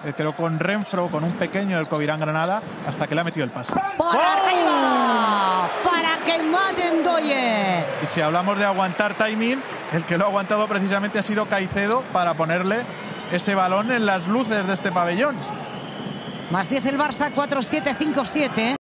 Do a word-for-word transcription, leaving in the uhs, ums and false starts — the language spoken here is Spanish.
eh, creo con Renfro, con un pequeño del Covirán Granada, hasta que le ha metido el pase. ¡Por ¡Oh! arriba! Para que Maten Doye. Y si hablamos de aguantar timing, el que lo ha aguantado precisamente ha sido Caicedo para ponerle ese balón en las luces de este pabellón. Más diez el Barça, cuatro siete, cinco siete.